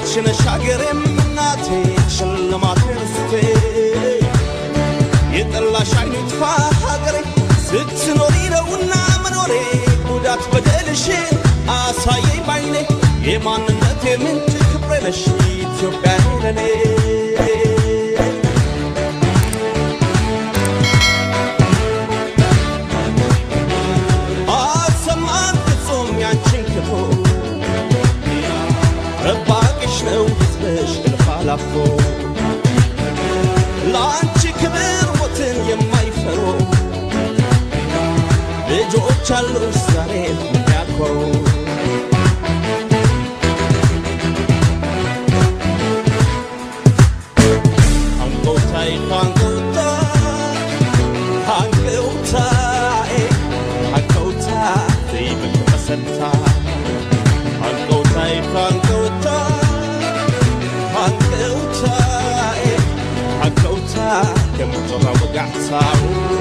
شنشاقرم مناتي شلمات رستي يطلع شعين يطفى حقري ست نوري لونا منوري ودات بدلشين آسايي بعيني يمان نتي من تكبر لشي تبعني لني آسمان تصوم يانشن كفو رباقش لو يزبش الخلافو لانشي كبير وطن يما يفرو ልጆች አሉ ዛሬ የሚያኮሩ አንጎታይ ዘይበከሰታ አንጎታይ ከሞተራ ወጋዕታው